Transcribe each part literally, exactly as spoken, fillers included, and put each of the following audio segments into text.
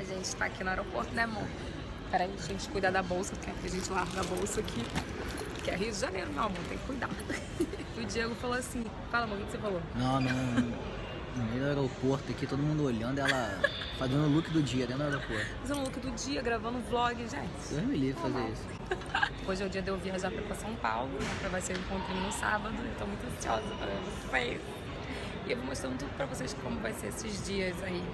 A gente tá aqui no aeroporto, né, amor? Peraí, a gente cuidar da bolsa, porque a gente larga a bolsa aqui. Que é Rio de Janeiro, meu amor, tem que cuidar. O Diego falou assim, fala, amor, o que você falou? Não, não, no meio do aeroporto aqui, todo mundo olhando, ela fazendo o look do dia dentro do aeroporto. Fazendo o look do dia, gravando vlog, gente. Deus me livre fazer isso. Hoje é o dia de eu viajar pra São Paulo, né, pra vai ser o encontrinho no sábado. Eu tô muito ansiosa pra vocês. E eu vou mostrando tudo pra vocês como vai ser esses dias aí.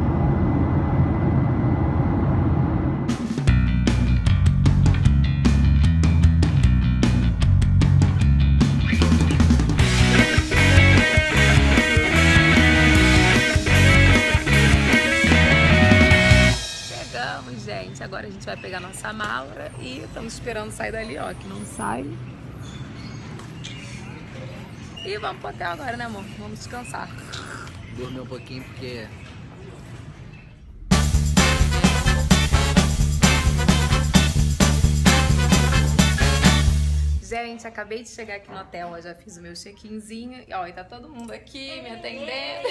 Chegamos, gente. Agora a gente vai pegar nossa mala e estamos esperando sair dali, ó, que não sai. E vamos pro hotel agora, né, amor? Vamos descansar. Dormir um pouquinho porque... Gente, acabei de chegar aqui no hotel, eu já fiz o meu check-inzinho. E, ó, e tá todo mundo aqui me atendendo.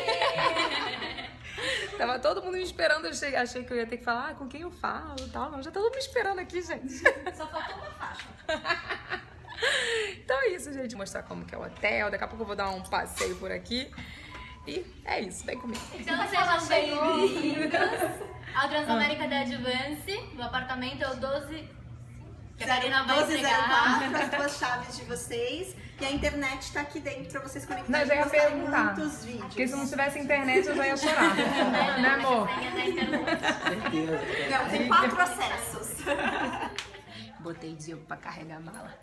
Tava todo mundo me esperando eu chegar. Achei que eu ia ter que falar ah, com quem eu falo e tal. Não, já tá todo mundo me esperando aqui, gente. Só faltou uma faixa. Então é isso, gente. Vou mostrar como que é o hotel. Daqui a pouco eu vou dar um passeio por aqui. E é isso, vem comigo. Então sejam bem-vindos ao Transamérica da Advance. O apartamento é o doze... Que a Karina vai doze zero entregar. quatro, as duas chaves de vocês. E a internet tá aqui dentro pra vocês Não, conectarem eu já ia e postarem perguntar. muitos vídeos. Porque se não tivesse internet eu já ia chorar. Né, amor? Certeza. Não, tem quatro acessos. Botei Diego pra carregar a mala.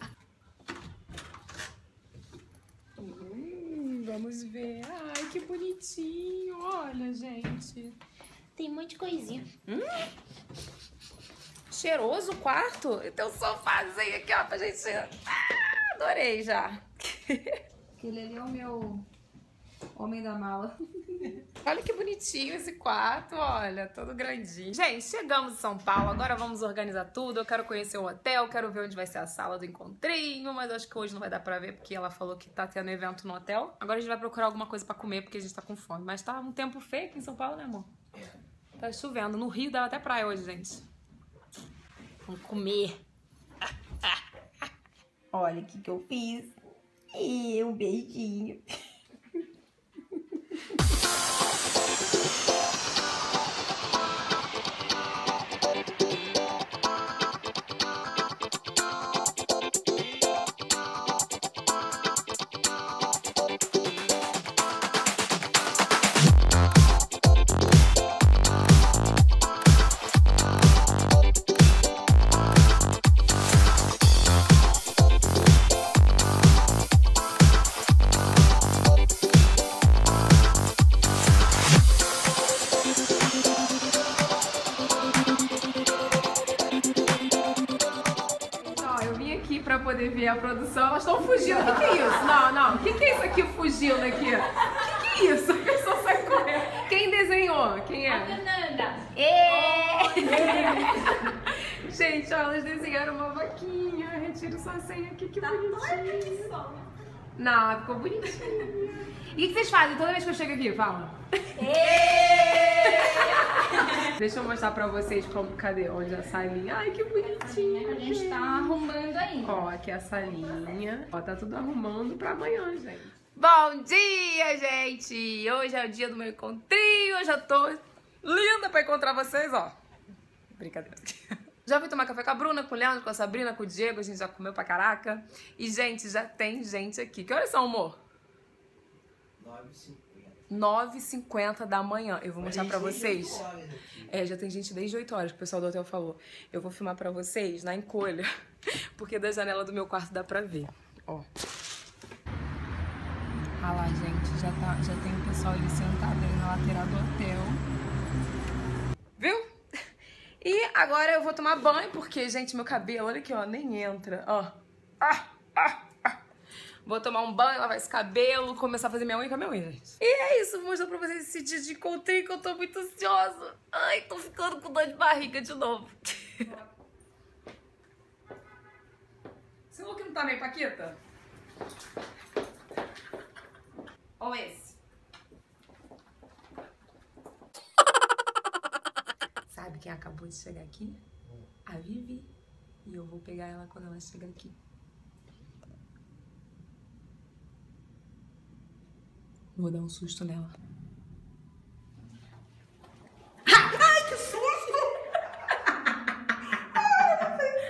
Hum, vamos ver. Ai, que bonitinho. Olha, gente. Tem um monte de coisinha. Hum? Cheiroso o quarto. E tem um sofazinho aqui, ó, pra gente... Ah, adorei já. Aquele ali é o meu homem da mala. Olha que bonitinho esse quarto, olha, todo grandinho. Gente, chegamos em São Paulo, agora vamos organizar tudo. Eu quero conhecer o hotel, quero ver onde vai ser a sala do encontrinho, mas acho que hoje não vai dar pra ver, porque ela falou que tá tendo evento no hotel. Agora a gente vai procurar alguma coisa pra comer, porque a gente tá com fome. Mas tá um tempo feio aqui em São Paulo, né, amor? Tá chovendo. No Rio dá até praia hoje, gente. Vamos comer. Olha o que que eu fiz. E um beijinho. Pra poder ver a produção, elas estão fugindo. O que, que é isso? Não, não. O que, que é isso aqui fugindo aqui? O que, que é isso? A pessoa sai correndo. Quem desenhou? Quem é? A Fernanda. E... Gente, ó, elas desenharam uma vaquinha. Retiro sua senha aqui, que bonitinho. Não, ficou bonitinho. E o que vocês fazem toda vez que eu chego aqui? Fala. Deixa eu mostrar pra vocês como, cadê? Onde a salinha? Ai, que bonitinho. A gente tá arrumando ainda. Ó, aqui é a salinha. Ó, tá tudo arrumando pra amanhã, gente. Bom dia, gente! Hoje é o dia do meu encontrinho. Eu já tô linda pra encontrar vocês, ó. Brincadeira. Já fui tomar café com a Bruna, com o Leandro, com a Sabrina, com o Diego. A gente já comeu pra caraca. E, gente, já tem gente aqui. Que horas são, amor? nove e cinquenta. nove e cinquenta da manhã. Eu vou mostrar pra vocês. É, já tem gente desde oito horas que o pessoal do hotel falou. Eu vou filmar pra vocês na encolha, porque da janela do meu quarto dá pra ver. Ó. Ah lá, gente, já, tá, já tem o pessoal ali sentado aí na lateral do hotel. Viu? E agora eu vou tomar banho, porque, gente, meu cabelo, olha aqui, ó, nem entra, ó. Ah, ah. Vou tomar um banho, lavar esse cabelo, começar a fazer minha unha com a minha unha, gente. E é isso, vou mostrar pra vocês esse dia de encontrinho que eu tô muito ansiosa. Ai, tô ficando com dor de barriga de novo. Esse look não tá meio paquita? Ou esse? Sabe quem acabou de chegar aqui? A Vivi. E eu vou pegar ela quando ela chegar aqui. Vou dar um susto nela. Ai, que susto! Ai, não fez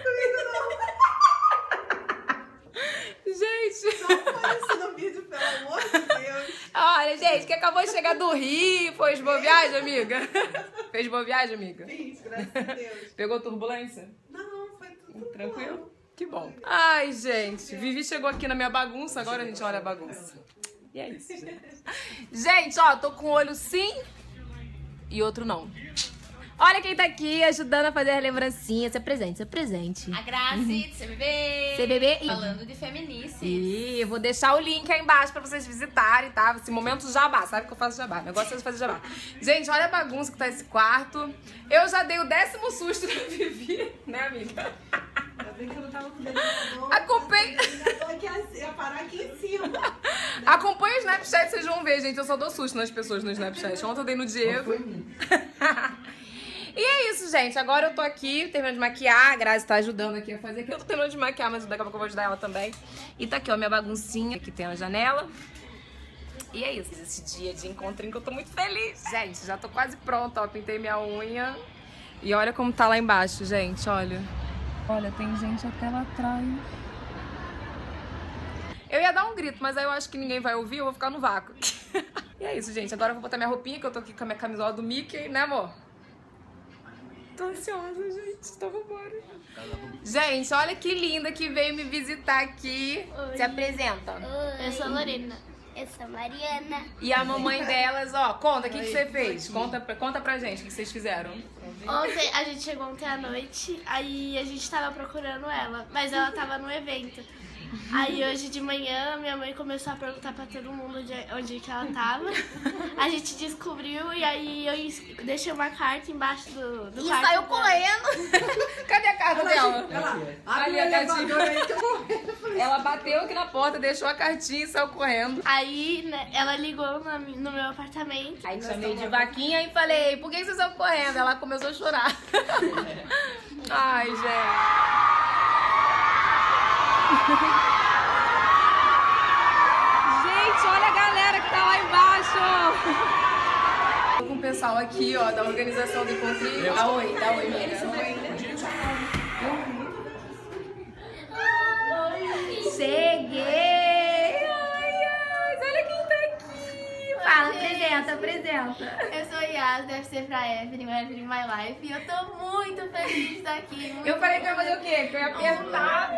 isso Gente! não. Não foi isso no vídeo, pelo amor de Deus. Olha, gente, que acabou de chegar do Rio. Foi de boa viagem, amiga? Fez boa viagem, amiga? Fiz, graças a Deus. Pegou turbulência? Não, foi tudo Tranquilo? bom. Que bom. Ai, gente. Vivi chegou aqui na minha bagunça, agora a gente olha a bagunça. E é isso, gente. Gente, ó, tô com um olho sim e outro não. Olha quem tá aqui ajudando a fazer as lembrancinhas. Você presente, você presente. A Grazi, do C B B. C B B e... Falando de feminice. E eu vou deixar o link aí embaixo pra vocês visitarem, tá? Esse momento jabá, sabe que eu faço jabá. O negócio é de fazer jabá. Gente, olha a bagunça que tá esse quarto. Eu já dei o décimo susto da Vivi, né, amiga? Ainda bem que eu não tava com o dedo na boca. Acompanhe... Ainda tô aqui assim, ia parar aqui em cima. Acompanhe o Snapchat, vocês vão ver, gente. Eu só dou susto nas pessoas no Snapchat. Ontem eu dei no Diego. E é isso, gente. Agora eu tô aqui, terminando de maquiar. A Grazi tá ajudando aqui a fazer aqui. Eu tô terminando de maquiar, mas daqui a pouco eu vou ajudar ela também. E tá aqui, ó, minha baguncinha. Aqui tem a janela. E é isso, esse dia de encontrinho que eu tô muito feliz. Gente, já tô quase pronta, ó. Pintei minha unha. E olha como tá lá embaixo, gente, olha. Olha, tem gente até lá atrás. Eu ia dar um grito, mas aí eu acho que ninguém vai ouvir, eu vou ficar no vácuo. E é isso, gente. Agora eu vou botar minha roupinha, que eu tô aqui com a minha camisola do Mickey, né, amor? Tô ansiosa, gente. Então vambora. Gente, olha que linda que veio me visitar aqui. Oi. Se apresenta. Oi. Eu sou a Lorena. Eu sou a Mariana. E a mamãe delas, ó. Conta, o que, que você fez? Conta, pra- conta pra gente o que vocês fizeram. Ontem, a gente chegou ontem à noite, aí a gente tava procurando ela, mas ela tava no evento. Aí hoje de manhã minha mãe começou a perguntar pra todo mundo onde, onde que ela tava. A gente descobriu e aí eu es- deixei uma carta embaixo do, do E quarto saiu dela. correndo. Cadê a carta dela? Ela Ali, abre a o elevador gatinha. aí que eu morri. Ela bateu aqui na porta, deixou a cartinha e saiu correndo. Aí né, ela ligou na mi- no meu apartamento. Aí chamei de vaquinha e falei, por que vocês estão correndo? Ela começou a chorar. Ai, gente. Gente, olha a galera que tá lá embaixo. Tô com o pessoal aqui, ó, da organização do encontrinho. Dá oi, dá oi, amiga. Cheguei! Ai, ai, olha quem tá aqui! Fala, apresenta, apresenta. Eu sou Yas, deve ser pra Evelyn, o Evelyn My Life, e eu tô muito feliz de estar aqui. Muito Eu falei que eu ia fazer o quê? Que eu ia perguntar.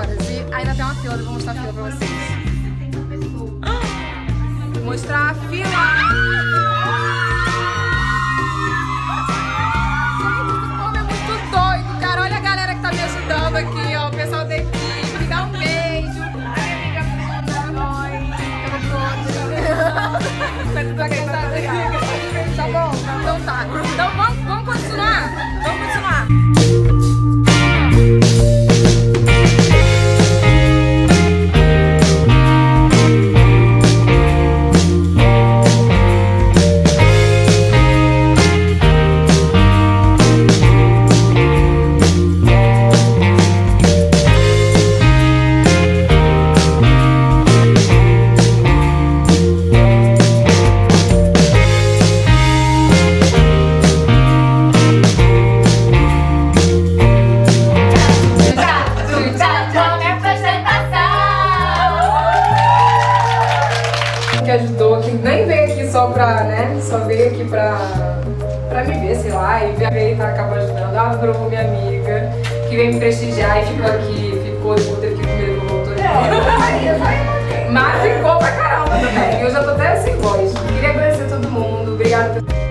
horas e ainda tem uma fila, eu vou mostrar a fila pra vocês. Vou mostrar a fila! Me ajudando aqui, ó, o pessoal da equipe, dá um beijo. A minha amiga Bruna, oi, tá bom? Então tá. Então vamos, vamos continuar? Vamos continuar. Que ajudou, que nem veio aqui só pra, né, só veio aqui pra, pra me ver, sei lá, e veio e tá, acabou ajudando. A Bru, minha amiga, que veio me prestigiar e ficou aqui, ficou, tipo, teve que comer com o doutor. Mas ficou pra caramba também, eu já tô até sem voz. Queria agradecer a todo mundo, obrigada por...